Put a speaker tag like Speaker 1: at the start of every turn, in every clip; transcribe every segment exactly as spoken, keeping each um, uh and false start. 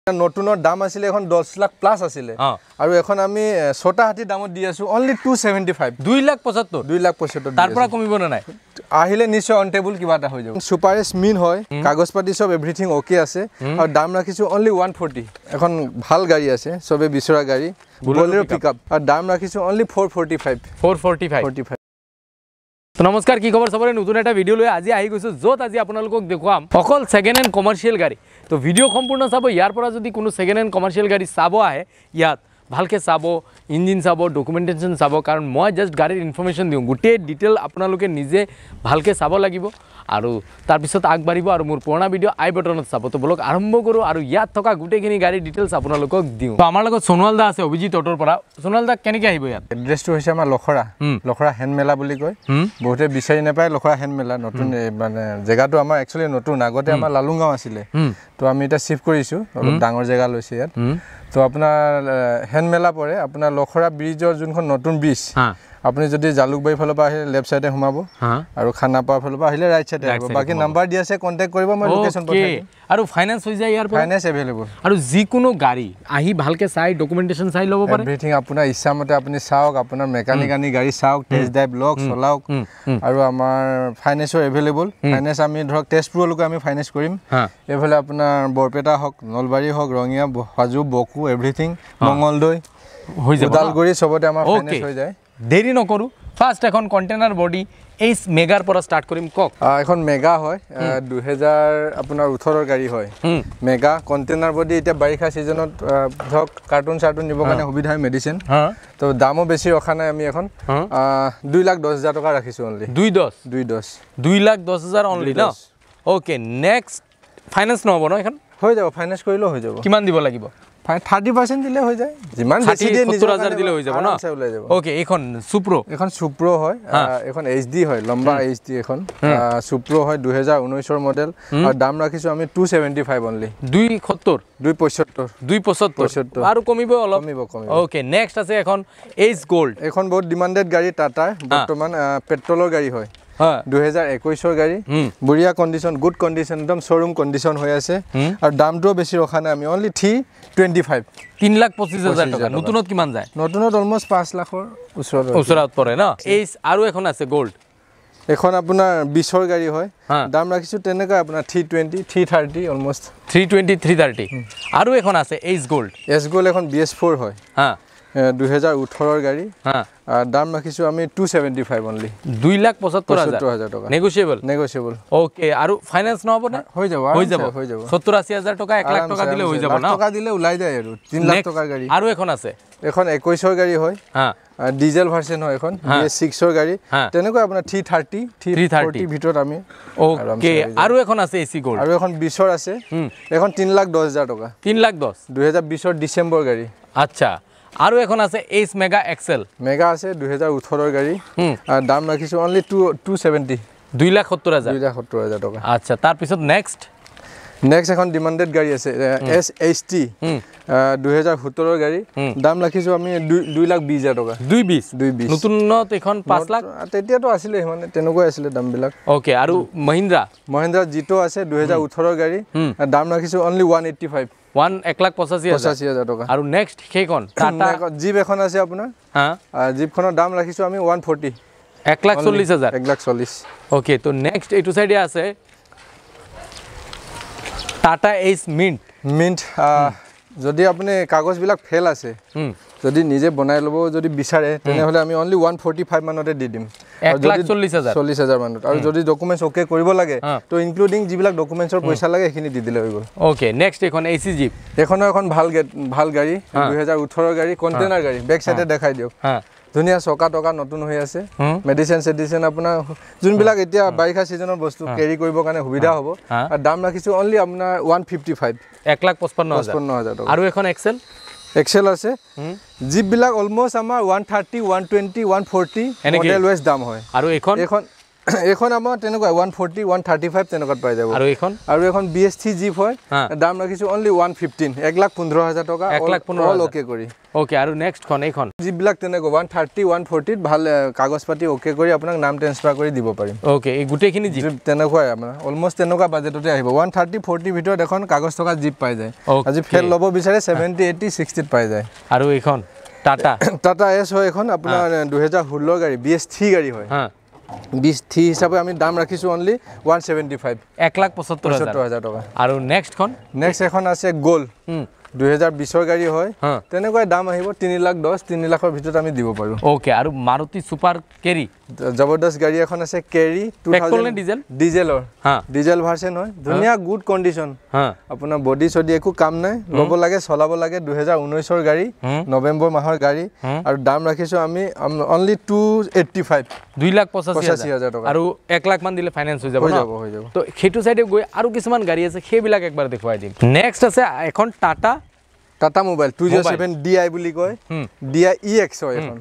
Speaker 1: নতুনৰ দাম আছিল এখন দহ লাখ প্লাস আছিল আৰু এখন আমি ছটা হাতী দামত দি আছো অনলি two seventy-five
Speaker 2: দুই লাখ পঁচাত্তৰ
Speaker 1: দুই লাখ পঁচাত্তৰ
Speaker 2: তাৰ পৰা কমিব না নাই
Speaker 1: আহিলে নিশ্চয় অন টেবল কিবা এটা হৈ যাব সুপাৰ স্মিন হয় কাগজ পাতি সব এভৰিথিং ওকে আছে আৰু দাম ৰাখিছো অনলি one forty এখন ভাল গাড়ী আছে সবে বিচৰা গাড়ী Bolero পিকআপ আৰু দাম ৰাখিছো only four forty-five
Speaker 2: four forty-five তো নমস্কাৰ কি খবৰ সবৰে নতুন এটা ভিডিও লৈ আজি আহি গৈছো যত আজি আপোনালোকক দেখুৱাম অকল সেকেন্ড হ্যান্ড কমাৰ্শিয়াল গাড়ী তো ভিডিও সম্পূৰ্ণ চাব ইয়াৰ পৰা যদি কোনো সেকেন্ড হ্যান্ড কমাৰ্শিয়াল গাড়ী চাব আহে ইয়াত ভালকে চাব ইঞ্জিন চাব ডকুমেন্টেশন চাব কাৰণ মই জাস্ট গাড়ীৰ ইনফৰমেশন দিও গুটে ডিটেইল আপোনালোকে নিজে ভালকে চাব লাগিব আৰু তাৰ পিছত আগবাঢ়িব আৰু মোৰ পুৰণা ভিডিও আই বটনত চাব তো বলক আৰম্ভ কৰো আৰু ইয়াত থকা গুটেখিনি গাড়ীৰ ডিটেইলছ আপোনালোকক দিও তো আমাৰ লগত সোনোৱাল দা আছে অভিজিত অটোৰ পৰা সোনোৱাল দা কেনেকৈ আহিব ইয়াত
Speaker 1: এড্ৰেছটো হৈছে আমাৰ লখৰা লখৰা হেন মেলা বুলি কয় বহুতে বিচাৰি নাপায় লখৰা হেন মেলা নতুন মানে জেগাটো আমাৰ একচুয়ালি নতুন আগতে আমাৰ লালুংগাঁও আছিল তো আমি এটা শিফট কৰিছো অলপ ডাঙৰ জেগা লৈছে ইয়াত তো আপোনাৰ হেন মেলা পৰে আপোনাৰ লখৰা ব্ৰিজৰ যোনখন নতুন ব্ৰিজ আপুনি যদি জালুকবাৰী ফলৰ পৰা আহিলে লেফট সাইডে ঘুমাব আৰু খানাপাৰ ফলৰ পৰা আহিলে ৰাইট সাইডে আহিব বাকি নাম্বাৰ দি আছে কন্টাক্ট কৰিব মই লোকেশন পঠাই দিম
Speaker 2: আৰু ফাইনান্স হৈ যায় ইয়াৰ পৰা
Speaker 1: ফাইনান্স अवेलेबल আৰু
Speaker 2: যিকোনো গাড়ী আহি ভালকে চাই ডকুমেন্টেশন চাই ল'ব পাৰে
Speaker 1: এভৰিথিং আপোনাৰ ইচ্ছা মতে আপুনি চাওক আপোনাৰ মেকানিক আনি গাড়ী চাওক টেষ্ট ড্ৰাইভ লক চলাওক আৰু আমাৰ ফাইনান্সৰ अवेलेबल ফাইনান্স আমি ধৰক তেজপুৰলৈকে আমি ফাইনান্স কৰিম এফালে আপোনাৰ বৰপেটা হক নলবাৰী হক ৰঙিয়া হাজু বকু এভৰিথিং মঙ্গলদৈ
Speaker 2: হৈ যাব
Speaker 1: ওদালগুৰি সবতে আমাৰ ফাইনান্স হৈ যায়
Speaker 2: দেৰি নকৰো ফার্স্ট এখন কন্টেইনার বডি এই মেগাৰ পৰা স্টার্ট কৰিম কক
Speaker 1: এখন মেগা হয় দুই হাজাৰ আপোনাৰ ওঠৰ গাড়ী হয় মেগা কন্টেইনার বডি এটা বাৰিষা সিজনত ধক কাৰ্টুন চাৰ্টুন নিব কাৰণে সুবিধা মেডিসিন তো দামও বেছি ৰখা নাই আমি এখন দুই লাখ দহ হাজাৰ টকা ৰাখিছো অনলি
Speaker 2: দুই দহ
Speaker 1: দুই দহ
Speaker 2: দুই লাখ দহ হাজাৰ অনলি ন ওকে নেক্সট ফাইনান্স নহব ন এখন
Speaker 1: হৈ যাব ফাইনান্স কৰিলেও হৈ যাব
Speaker 2: কিমান দিব লাগিব
Speaker 1: thirty percent দিলে হৈ যায় যিমান বেছি দিয়ে
Speaker 2: সত্তৰ হাজাৰ দিলে হৈ যাব না ওকে এখন সুপ্ৰো এখন
Speaker 1: সুপ্ৰো হয় এখন এইচডি হয় লম্বা এইচডি এখন সুপ্ৰো হয় দুই হাজাৰ ঊনৈশ ৰ মডেল আৰু দাম ৰাখিছো আমি two seventy-five অনলি
Speaker 2: দুই সত্তৰ
Speaker 1: দুই পঁয়সত্তৰ
Speaker 2: দুই পঁয়সত্তৰ আৰু কমিব অলপ
Speaker 1: কমিব কমিব
Speaker 2: ওকে নেক্সট আছে এখন এইচ গোল্ড
Speaker 1: এখন বহুত ডিমান্ডেড গাড়ী টাটা বৰ্তমান পেট্ৰলৰ গাড়ী হয় দুই হাজাৰ একৈশ ৰ গাড়ী বঢ়িয়া কন্ডিশন গুড কন্ডিশন একদম শোরুম কন্ডিশন হৈ আছে আৰু দামটো বেছি ৰখা নাই আমি অনলি three twenty-five
Speaker 2: তিন লাখ পঁচিছ হাজাৰ টকা নতুনত কিমান যায়
Speaker 1: নতুনত অলমোস্ট পাঁচ লাখৰ ওচৰত
Speaker 2: ওচৰত পৰে না এইচ আৰু এখন আছে গোল্ড
Speaker 1: এখন আপোনাৰ বিশ ৰ গাড়ী হয় দাম ৰাখিছো তেনেকৈ আপোনাৰ three twenty three thirty almost
Speaker 2: three twenty three thirty আৰু এখন আছে এইচ গোল্ড
Speaker 1: এছ গোল্ড এখন B S four হয় হা দুই হাজাৰ ওঠৰ ৰ গাড়ী হা দাম ৰাখিছো আমি two seventy-five অনলি
Speaker 2: দুই লাখ পঁচাত্তৰ হাজাৰ
Speaker 1: টকা
Speaker 2: নেগোশিয়েবল
Speaker 1: নেগোশিয়েবল
Speaker 2: ওকে আৰু ফাইনান্স নহব না
Speaker 1: হৈ যাব
Speaker 2: হৈ যাব
Speaker 1: হৈ যাব
Speaker 2: সত্তৰ আশী হাজাৰ টকা এক লাখ টকা দিলে হৈ যাব না
Speaker 1: টকা দিলে ওলাই যায় আৰু তিন লাখ টকাৰ গাড়ী
Speaker 2: আৰু এখন আছে
Speaker 1: এখন একৈশ ৰ গাড়ী হয় হা ডিজেল ভাৰ্সন হয় এখন B S six ৰ গাড়ী তেনেকৈ আপোনাৰ three thirty three forty ভিতৰত আমি
Speaker 2: ওকে আৰু এখন আছে এসি গোল্ড
Speaker 1: আৰু এখন বিশ ৰ আছে এখন তিন লাখ দহ হাজাৰ টকা
Speaker 2: তিন লাখ দহ
Speaker 1: দুই হাজাৰ বিশ ৰ ডিসেম্বৰ গাড়ী
Speaker 2: আচ্ছা আৰু এখন আছে এইচ মেগা এক্সেল
Speaker 1: মেগা আছে দুই হাজাৰ ওঠৰ ৰ গাড়ী আৰু দাম ৰাখিছো অনলি two seventy
Speaker 2: দুই লাখ সত্তৰ হাজাৰ
Speaker 1: দুই লাখ সত্তৰ হাজাৰ টকা
Speaker 2: আচ্ছা তাৰ পিছত নেক্সট
Speaker 1: নেক্সট এখন ডিমান্ডেড গাড়ী আছে এছ এইচ টি দুই হাজাৰ সোতৰ ৰ গাড়ী দাম ৰাখিছো আমি দুই লাখ বিশ হাজাৰ টকা
Speaker 2: দুই বিশ
Speaker 1: দুই বিশ
Speaker 2: নতুনত এখন পাঁচ লাখ
Speaker 1: তেতিয়াতো আছিলে মানে তেনেকৈ আছিলে দামবিলাক
Speaker 2: ওকে আৰু মহিন্দ্ৰা
Speaker 1: মহিন্দ্ৰা জিটো আছে দুই হাজাৰ ওঠৰ ৰ গাড়ী দাম ৰাখিছো অনলি one eighty-five
Speaker 2: one এক লাখ পঁচাশী
Speaker 1: হাজাৰ টকা
Speaker 2: আৰু নেক্সট সেইখন টাটা
Speaker 1: জিপ এখন আছে আপোনাৰ
Speaker 2: হা
Speaker 1: জিপখনৰ দাম ৰাখিছো আমি one forty
Speaker 2: এক লাখ চল্লিছ হাজাৰ
Speaker 1: এক লাখ চল্লিছ
Speaker 2: ওকে তো নেক্সট এইটো সাইডে আছে টাটা এইচ মিন্ট
Speaker 1: মিন্ট যদি আপুনি কাগজবিলাক ফেল আছে যদি নিজে বনাই ল'ব যদি বিচাৰে তেনেহলে আমি অনলি one forty-five মানতে দি দিম
Speaker 2: এক লাখ চল্লিছ হাজাৰ
Speaker 1: চল্লিছ হাজাৰ মানত আৰু যদি ডকুমেন্টস ওকে কৰিব লাগে তো ইনক্লুডিং যিবিলাক ডকুমেন্টসৰ পইচা লাগে এখিনি দি দিলে হৈ গ'ল
Speaker 2: ওকে নেক্সট এখন এসি জিপ
Speaker 1: এখনো এখন ভাল ভাল গাড়ী দুই হাজাৰ ওঠৰ ৰ গাড়ী কন্টেইনাৰ গাড়ী বেক সাইডে দেখাই দিওক হা ধুনিয়া চকা টকা নতুন হৈ আছে মেডিসিন সেডিসিন আপোনাৰ যোনবিলাক এতিয়া বাৰিষা সিজনৰ বস্তু কেৰি কৰিব কাৰণে সুবিধা হ'ব আৰু দাম ৰাখিছো অনলি আপোনাৰ one fifty-five
Speaker 2: এক লাখ পঁচপন্ন হাজাৰ
Speaker 1: টকা
Speaker 2: আৰু এখন এক্সেল
Speaker 1: এক্সেল আছে জিপবিলাক অলমোস্ট আমাৰ one thirty one twenty one forty model wise দাম হয়
Speaker 2: আৰু এখন
Speaker 1: এখন এখন আমাৰ তেনেকুৱা one forty one thirty-five তেনেকুৱাত পাই যাব
Speaker 2: আৰু এখন
Speaker 1: আৰু এখন B S three জিপ হয় দাম ৰাখিছো only one fifteen এক লাখ পোন্ধৰ হাজাৰ টকা অল ওকে কৰি
Speaker 2: ওকে আৰু নেক্সট খন এইখন
Speaker 1: জিপ বিলাক তেনেকুৱা one thirty one forty ভাল কাগজ পাতি ওকে কৰি আপোনাক নাম ট্ৰান্সফাৰ কৰি দিব পাৰিম
Speaker 2: ওকে এই গুটেখিনি জিপ
Speaker 1: তেনেকুৱাই আমাৰ অলমোষ্ট তেনেকুৱা বাজেটতে আহিব one thirty forty ভিতৰত এখন কাগজ থকা জিপ পাই যায় আজি ফেল ল'ব বিচাৰে seventy eighty sixty পাই যায়
Speaker 2: আৰু এইখন টাটা
Speaker 1: টাটা এস হয় এখন আপোনাৰ দুই হাজাৰ ষোল্ল গাড়ী B S three গাড়ী হয়
Speaker 2: হ্যাঁ
Speaker 1: B S three হিচাপে আমি দাম ৰাখিছো only one seventy-five
Speaker 2: এক লাখ পঁচাত্তৰ হাজাৰ
Speaker 1: টকা
Speaker 2: আৰু নেক্সট খন
Speaker 1: নেক্সট এখন আছে গোল দুই হাজাৰ বিশ ৰ গাড়ী হয় তেনেকুৱা দাম আহিব তিনি লাখ দহ তিনি লাখৰ ভিতৰত আমি দিব পাৰো
Speaker 2: ওকে আৰু মাৰুতি সুপাৰ কেৰি
Speaker 1: জবৰদস্ত গাড়ী এখন আছে কেৰি
Speaker 2: পেট্ৰল নে ডিজেল
Speaker 1: ডিজেলৰ হ্যাঁ ডিজেল ভাৰ্সন হয় ধুনিয়া গুড কন্ডিশন হ্যাঁ আপোনাৰ বডি সডি একো কাম নাই ল'ব লাগে চলাব লাগে দুই হাজাৰ ঊনৈশ ৰ গাড়ী নৱেম্বৰ মাহৰ গাড়ী আৰু দাম ৰাখিছো আমি only two eighty-five
Speaker 2: দুই লাখ পঁচাশী হাজাৰ টকা আৰু এক লাখ মান দিলে ফাইনান্স হৈ যাব
Speaker 1: হৈ যাব হৈ যাব
Speaker 2: তো হেতু সাইডে গৈ আৰু কিছুমান গাড়ী আছে সেইবিলাক একবাৰ দেখুৱাই দিম নেক্সট আছে এখন Tata
Speaker 1: Tata mobile two oh seven D I বুলি কয় D I E X হয় এখন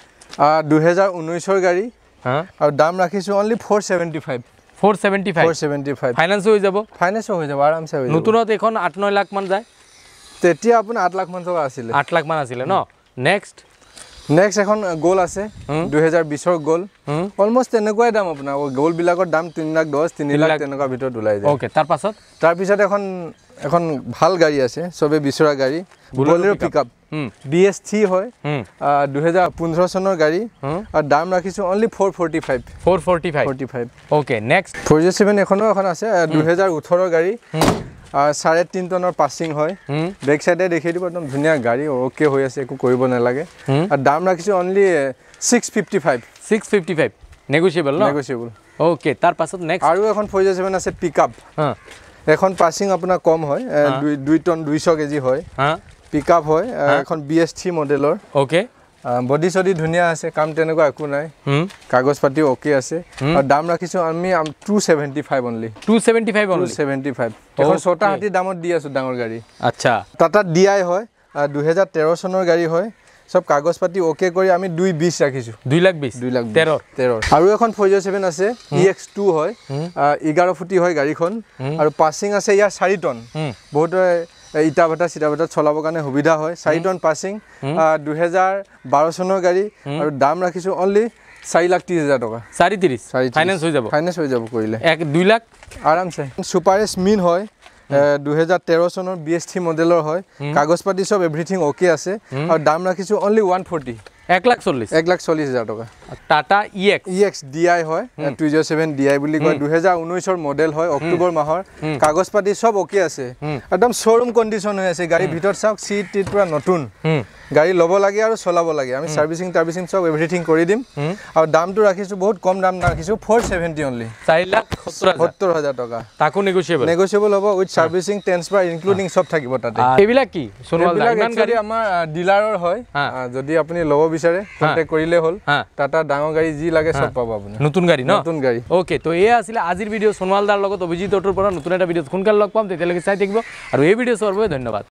Speaker 1: দুই হাজাৰ ঊনৈশ ৰ গাড়ী হ্যাঁ আৰু দাম ৰাখিছো only four seventy-five
Speaker 2: four seventy-five
Speaker 1: four seventy-five
Speaker 2: finance হৈ যাব
Speaker 1: ফাইনান্স হৈ যাব আৰামছে হৈ যাব
Speaker 2: নতুনত এখন আঠ নয় লাখ মান যায়
Speaker 1: তেতিয়া আপোনাৰ আঠ লাখ মান টকা আছিল
Speaker 2: আঠ লাখ মান আছিল ন নেক্সট
Speaker 1: নেক্সট এখন গোল আছে দুই হাজাৰ বিশ ৰ গোল অলমোষ্ট তেনেকুৱাই দাম আপোনাৰ গোল বিলাকৰ দাম তিনি লাখ দহ তিনি লাখ তেনেকুৱা ভিতৰত ওলাই যায়
Speaker 2: ওকে তাৰ পাছত
Speaker 1: তাৰ পিছত এখন এখন ভাল গাড়ী আছে সবে বিচৰা গাড়ী Bolero pickup B S three হয় দুই হাজাৰ পোন্ধৰ চনৰ গাড়ী আৰু দাম ৰাখিছো only four forty-five
Speaker 2: four forty-five
Speaker 1: forty-five
Speaker 2: okay next
Speaker 1: four oh seven এখনো এখন আছে দুই হাজাৰ ওঠৰ ৰ গাড়ী চাৰে তিনি টনৰ পাসিং হয় বেক সাইডে দেখাই দিব একদম ধুনিয়া গাড়ী ওকে হৈ আছে একো কৰিব নালাগে আৰু দাম ৰাখিছো only six fifty-five
Speaker 2: six fifty-five negotiable ন
Speaker 1: নেগোশিয়েবল
Speaker 2: ওকে তাৰ পাছত নেক্সট
Speaker 1: আৰু এখন four oh seven আছে পিকআপ হ্যাঁ এখন পাসিং আপোনাৰ কম হয় দুই টন দুইশ কেজি হয় হ্যাঁ পিকআপ হয় এখন B S three মডেলৰ ওকে বডি সডি ধুনিয়া আছে কাম তেনেকুৱা একো নাই কাগজ পাতি ওকে আছে আৰু দাম ৰাখিছো আমি two seventy-five only
Speaker 2: two seventy-five only
Speaker 1: two seventy-five এখন ছটা হাতি দামত দি আছো ডাঙৰ গাড়ী
Speaker 2: আচ্ছা
Speaker 1: টাটা D I হয় দুই হাজাৰ তেৰ চনৰ গাড়ী হয় সব কাগজ পাতি ওকে কৰি আমি দুই বিশ ৰাখিছো
Speaker 2: দুই লাখ বিশ
Speaker 1: দুই লাখ তেৰ তেৰ আৰু এখন four oh seven আছে E X two হয় এঘাৰ ফুটি হয় গাড়ীখন আৰু পাসিং আছে ইয়াৰ চাৰি টন বহুত ইটা ভাটা সিটা ভাটা চলাবৰ কাৰণে সুবিধা হয় চাৰি টন পাসিং দুই হাজাৰ বাৰ চনৰ গাড়ী আৰু দাম ৰাখিছো only চাৰি লাখ ত্ৰিশ হাজাৰ টকা
Speaker 2: চাৰি ত্ৰিশ ফাইনান্স হৈ যাব
Speaker 1: ফাইনান্স হৈ যাব কৰিলে
Speaker 2: এক দুই লাখ
Speaker 1: আৰামছে সুপাৰ এস মিন হয় দুই হাজাৰ তেৰ চনৰ B S three মডেলৰ হয় কাগজ পাতি সব এভৰিথিং ওকে আছে আৰু দাম ৰাখিছো only one forty
Speaker 2: এক লাখ চল্লিশ
Speaker 1: এক লাখ চল্লিশ হাজাৰ টকা
Speaker 2: Tata E X
Speaker 1: E X D I হয় two oh seven D I বুলি কয় দুই হাজাৰ ঊনৈশ ৰ মডেল হয় অক্টোবৰ মাহৰ কাগজ পাতি সব ওকে আছে একদম শোরুম কন্ডিশন হৈ আছে গাড়ী ভিতৰত চাওক সিট টিট পুৰা নতুন গাড়ী ল'ব লাগে আৰু চলাব লাগে আমি সার্ভিসিং টার্ভিসিং সব এভরিথিং কৰি দিম আৰু দামটো ৰাখিছো বহুত কম দাম ৰাখিছো four seventy only
Speaker 2: চাৰি লাখ সত্তৰ
Speaker 1: হাজাৰ টকা
Speaker 2: তাকো নেগোশিয়েবল
Speaker 1: নেগোশিয়েবল হ'ব উইথ সার্ভিসিং ট্রান্সফার ইনক্লুডিং সব থাকিব তাতে
Speaker 2: এইবিলাক কি সোনৱাল দা ইমান গাড়ী
Speaker 1: আমাৰ ডিলাৰৰ হয় যদি আপুনি ল'ব বিচাৰে কন্টাক্ট কৰিলে হ'ল টাটা ডাঙৰ গাড়ী যি লাগে সব পাব আপুনি
Speaker 2: নতুন গাড়ী ন
Speaker 1: নতুন গাড়ী
Speaker 2: ওকে তো এয়া আছিল আজিৰ ভিডিও সোনৱাল দাৰ লগত অভিজিত অটোৰ পৰা নতুন এটা ভিডিও সোনকালে লগ পাম তেতিয়ালৈকে চাই থাকিব আৰু এই ভিডিও চোৱাৰ বাবে ধন্যবাদ।